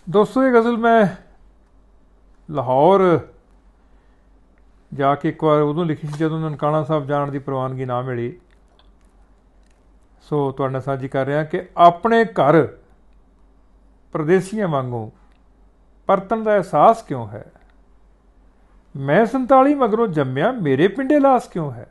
दोस्तों, ये गज़ल मैं लाहौर जाके एक बार उदों लिखी सी जदों ननकाना साहब जाण की प्रवानगी ना मिली। सो तुहाडे नाल साझी कर रहा कि अपने घर परदेसियां वांगू परतन का एहसास क्यों है। मैं 47 मगरों जम्मिया, मेरे पिंडे लास क्यों है।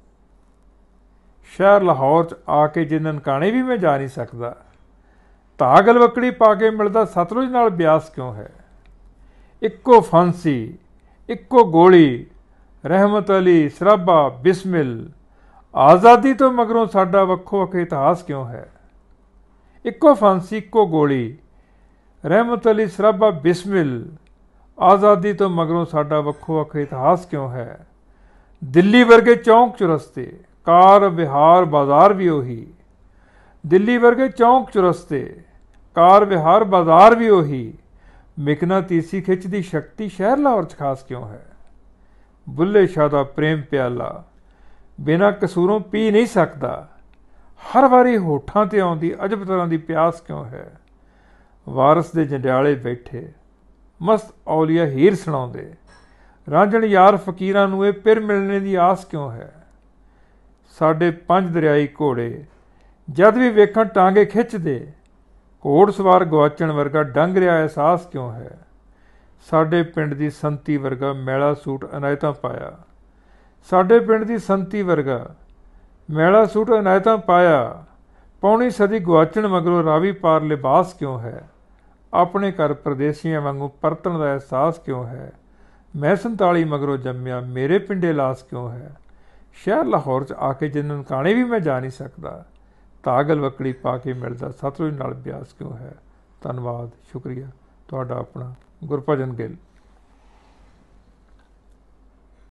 शहर लाहौर च आके जे ननकाने भी मैं जा नहीं सकता, धा गलवकड़ी पा के मिलता सतलुज नाल ब्यास क्यों है। इक्को फांसी, इक्को गोली, रहमत अली, सराबा, बिस्मिल, आज़ादी तो मगरों साडा वक्खो वक्ख इतिहास क्यों है। इक्को फांसी, इक्को गोली, रहमत अली, सराबा, बिस्मिल, आज़ादी तो मगरों साडा वक्खो वक्ख इतिहास क्यों है। दिल्ली वर्गे चौंक चुरस्ते, कार विहार बाजार भी उही। दिल्ली वर्गे चौंक चुरस्ते, कार विहार बाजार भी उही। मिकनातीसी खिच दी शक्ति शहर लाहौर च खास क्यों है। बुल्ले शाह दा प्रेम प्याला बिना कसूरों पी नहीं सकता, हर वारी होठां ते आउंदी अजब तरह की प्यास क्यों है। वारस दे जंडियाले बैठे मस्त औलिया हीर सुणाउंदे, रांझण यार फकीरां नूं इह पिर मिलने की आस क्यों है। साडे पंज दरियाई घोड़े जद भी वेखण टांगे खिंचदे, घोड़ सवार गवाचण वर्गा डंग रिहा एहसास क्यों है। साडे पिंड दी संती वर्गा मैला सूट अनायतां पाया, साडे पिंड दी संती वर्गा मैला सूट अनायतां पाया। पौनी सदी गवाचण मगरों रावी पार लिबास क्यों है। अपने घर परदेसियां वांगू परतण का एहसास क्यों है। मैं 47 मगरों जम्मिया, मेरे पिंडे लास क्यों है। शहर लाहौर च आके जे ननकाने भी मैं जा नहीं सकता, तागल वकड़ी पा के मिलता सतलुज नाल ब्यास क्यों है। धन्नवाद, शुक्रिया। तुहाडा अपना गुरभजन गिल।